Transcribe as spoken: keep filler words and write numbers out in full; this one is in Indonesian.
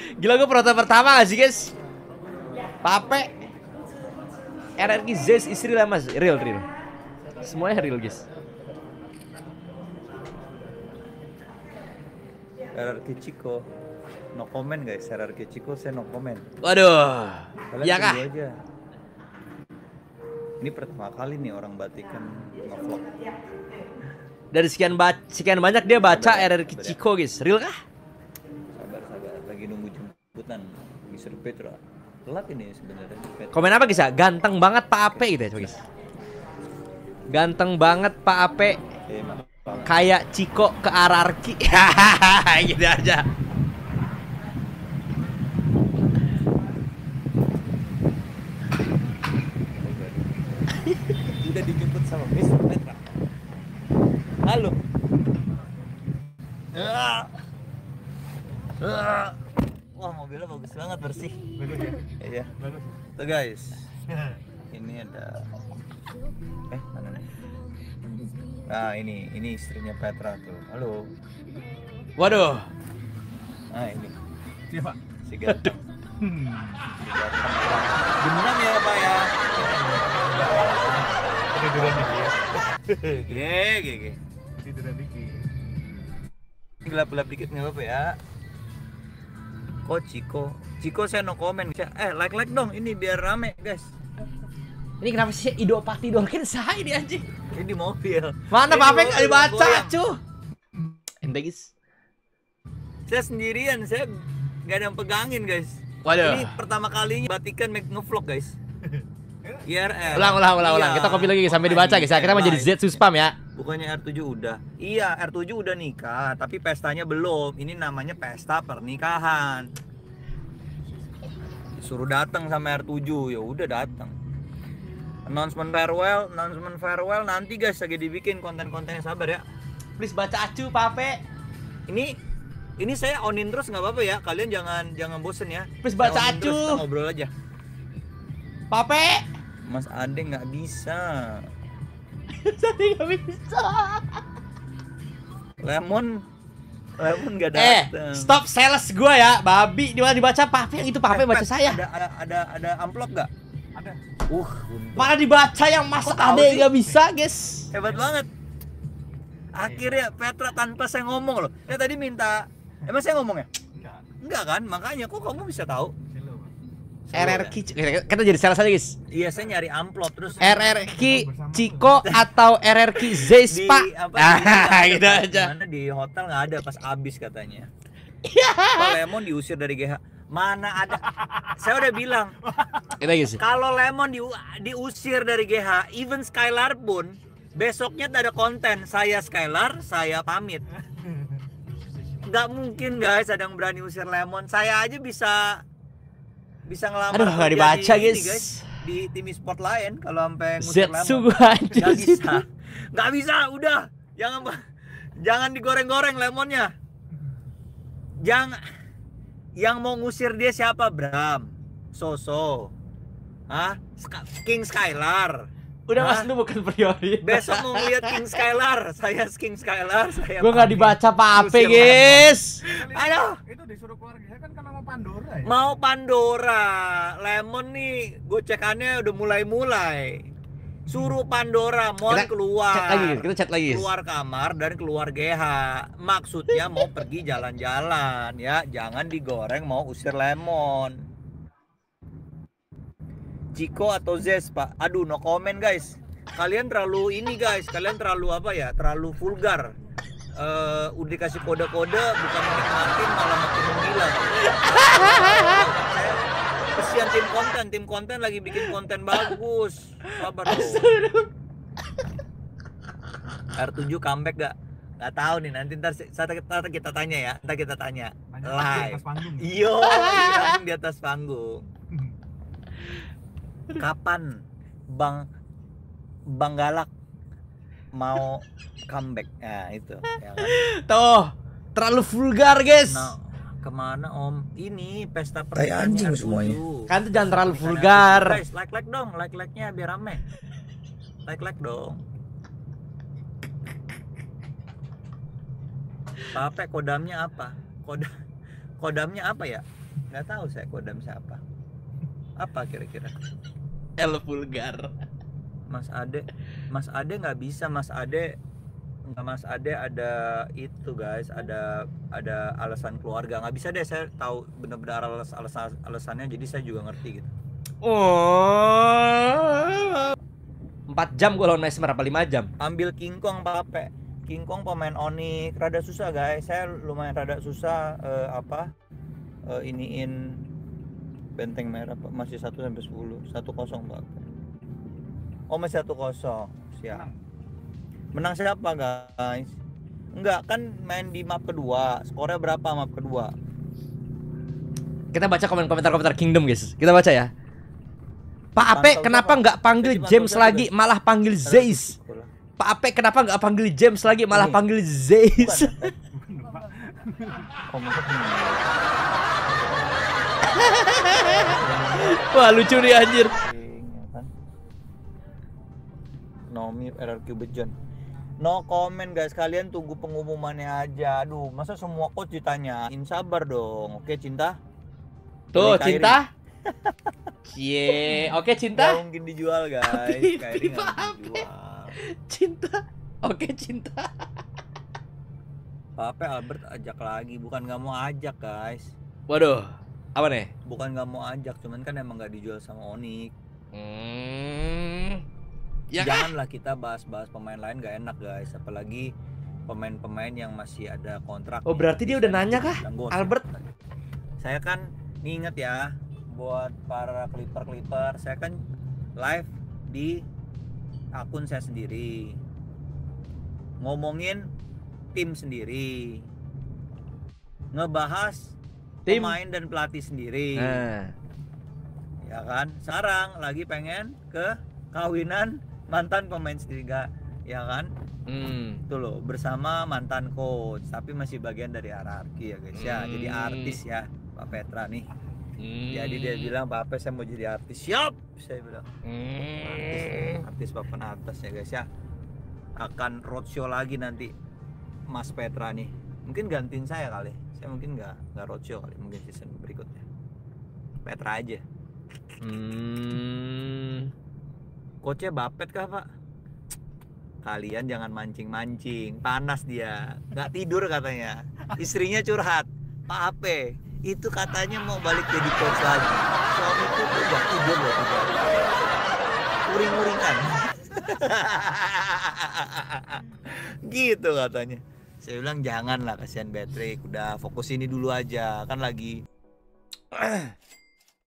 Gila, gue prototipe pertama gak sih guys? Pape R R Q Zez istri lah mas. Real, real. Semuanya real guys. R R Q Chico, no comment guys. R R Q Chico saya no comment. Waduh. Kalian Ya kah? tunggu aja. Ini pertama kali nih orang batikan nge-vlog. Dari sekian ba sekian banyak dia baca R R Q Chico guys. Real kah? Sabar sabar, lagi nunggu jemputan mister Petra. Telat ini sebenarnya. Komen apa guys ya? Ganteng banget Pak Ape gitu ya coba guys. Ganteng banget Pak Ape. Eh, maaf. Kayak Ciko ke R R Q. Gitu aja. Udah dijemput sama mister Petra. Halo. Wah, mobilnya bagus banget, bersih. Bagus ya? Iya. Bagus. Tuh guys. Ini ada Eh, mana nih? Nah, ini ini istrinya Petra tuh. Halo. Waduh. Nah, ini. Siapa? Si ganteng. Si ganteng. Beneran ya, Pak ya? Tiduran dikit ya. Ge, ge, ge. Tiduran dikit. Gelap-gelap dikit nggak apa-apa ya. Kok Ciko? Ciko saya no comment. Eh, like-like dong ini biar rame, guys. Ini kenapa sih idopati dong? Kan saya ini anjing. Ini di mobil. Mana Ini Pak Ape di nggak mobil, dibaca goyang. cuh. Ente guys. Saya sendirian, saya nggak ada yang pegangin, guys. Waduh. Ini pertama kalinya batikan make ngevlog, guys. I R L. Ulang, ulang, ulang, ulang. Iya. Kita copy lagi guys, sampai dibaca guys ya. Kita mau jadi Z Suspam ya. Bukannya R tujuh udah. Iya, R tujuh udah nikah, tapi pestanya belum. Ini namanya pesta pernikahan. Disuruh datang sama R tujuh, ya udah datang. Announcement farewell, announcement farewell nanti guys lagi dibikin konten-kontennya, sabar ya. Please baca acu Pak Ape. Ini ini saya onin terus nggak apa-apa ya. Kalian jangan jangan bosen ya. Please Saya baca onin terus, acu. kita ngobrol aja. Pak Ape. Mas Ade nggak bisa. Saya nggak bisa. Lemon Lemon nggak Eh, datang. stop sales gua ya, babi. Di mana dibaca Pak Ape yang itu Pak Ape Eh, baca Pet, saya. Ada ada ada ada amplop nggak? Ada. Uh, untung. Mana dibaca yang Mas Kok tahu Ade sih? nggak bisa, guys. Hebat banget. Akhirnya Petra tanpa saya ngomong loh. Ya tadi minta, emang saya ngomong ya? Enggak. Enggak kan? Makanya kok kamu bisa tahu? Selo. R R Q kita jadi sales aja, guys. Iya, saya nyari amplop terus R R Q Ciko atau R R Q Zez di Pak. apa? Ah, di- gitu di- aja. Mana di hotel nggak ada pas abis katanya. Iya. Pak Lemon diusir dari G H. Mana ada? Saya udah bilang Kita guys. kalau Lemon di, diusir dari G H, even Skylar pun besoknya tak ada konten. Saya Skylar, saya pamit. Nggak mungkin guys ada yang berani usir Lemon. Saya aja bisa bisa ngelamar Aduh, nggak kerja dibaca, di guys. ini, di tim e-sport lain kalau sampai ngusir Zetsu Lemon. gua hancur Nggak sih. bisa, nggak bisa, udah, jangan jangan digoreng-goreng lemonnya. Jangan, yang mau ngusir dia siapa? Bram, Soso, ah, King Skylar. Udah Hah? Mas, lu bukan priori. Besok mau lihat King Skylar, saya King Skylar, saya. Gua nggak pamit. dibaca Pak Ape, Usir guys. Aduh. Itu disuruh keluar G H kan karena mau Pandora ya. Mau Pandora, Lemon nih gocekannya udah mulai-mulai. Suruh Pandora, mau Kita keluar. Chat lagi, guys. Kita chat lagi, guys. Keluar kamar dan keluar G H. Maksudnya mau pergi jalan-jalan ya, jangan digoreng mau usir Lemon. Ciko atau Zez, Pak? Aduh, no comment guys. Kalian terlalu ini guys, kalian terlalu apa ya? Terlalu vulgar. Eh, udah dikasih kode-kode bukan menikmatin malah makin menggila. Saya kesian tim konten, tim konten lagi bikin konten bagus. Sabar dong. R tujuh comeback gak? Gak tahu nih, nanti ntar, ntar kita tanya ya, ntar kita tanya Tanya di live. atas panggung. Iyo, langsung di atas panggung. Kapan Bang Bang Galak mau comeback? Nah itu ya kan? Tuh, terlalu vulgar, guys. Nah, kemana Om? Ini pesta Tai pernikahan anjing R tujuh. semuanya. Kan tuh jangan terlalu Pernikahan vulgar. R tujuh. Guys, like like dong, like like nya biar rame. Like like dong. Pape kodamnya apa? Koda kodamnya apa ya? Nggak tahu saya kodam siapa. Apa kira-kira? El vulgar. Mas Ade, Mas Ade nggak bisa. Mas Ade, nggak Mas Ade ada itu guys, ada ada alasan keluarga. Nggak bisa deh, saya tahu benar-benar alas, alasan alasannya. Jadi saya juga ngerti gitu. Oh. empat jam gua lawan Mesmer apa lima jam? Ambil King Kong Pape. King Kong pemain Onyx, rada susah guys. Saya lumayan rada susah eh, apa? Eh, iniin benteng merah masih satu sampai sepuluh. satu kosong Pape. Oh masih satu kosong. Siap. Menang siapa guys? Enggak, kan main di map kedua. Skornya berapa map kedua? Kita baca komen-komentar-komentar Kingdom guys. Kita baca ya. Pak Ape Pantau kenapa siapa? nggak panggil Jadi James pantau siapa, lagi, malah panggil Zeiss? Pak Ape kenapa nggak panggil James lagi, malah Ini. panggil Zeiss? Oh, maksudnya. Wah lucu nih anjir. Nomi R R Q Bejon. No comment guys, kalian tunggu pengumumannya aja. Aduh, masa semua coach ditanyain? Sabar dong. Oke, Cinta. Tuh Beli Kyrie. cinta. Cie, oke Nggak cinta. mungkin dijual guys. Habib, Kyrie nggak Pak mungkin dijual. Cinta. Oke cinta. Pape Albert ajak lagi, bukan nggak mau ajak guys. Waduh, apa nih? Bukan nggak mau ajak, cuman kan emang nggak dijual sama Onyx. Hmm. Ya kan? Janganlah kita bahas-bahas pemain lain, nggak enak guys. Apalagi pemain-pemain yang masih ada kontrak. Oh, nih. berarti dia udah nanya kah, Bilang gosip. Albert? Saya kan nih inget ya, buat para clipper-clipper, saya kan live di akun saya sendiri, ngomongin tim sendiri, ngebahas Tim. pemain dan pelatih sendiri. Nah. Ya kan, sekarang lagi pengen ke kawinan mantan pemain sendiri, gak? Ya kan, Hmm. itu loh, bersama mantan coach, tapi masih bagian dari hierarki ya guys ya. Jadi Hmm. artis ya Pak Petra nih. Hmm. Jadi dia bilang, Pak Pe, saya mau jadi artis. Siap, saya bilang. Artis, Hmm. artis papan atas ya guys ya. Akan roadshow lagi nanti Mas Petra nih. Mungkin gantiin saya kali. Saya mungkin nggak nggak roadshow kali, mungkin season berikutnya. Petra aja. Hmm. Coachnya Bapet kah Pak? Kalian jangan mancing-mancing, panas dia, nggak tidur katanya. Istrinya curhat, Pak Ape itu katanya mau balik jadi coach lagi. Suamiku tuh nggak tidur loh, tidur. Uring-uringan. Gitu katanya. Saya bilang janganlah, kasihan Patrick, udah fokus ini dulu aja, kan lagi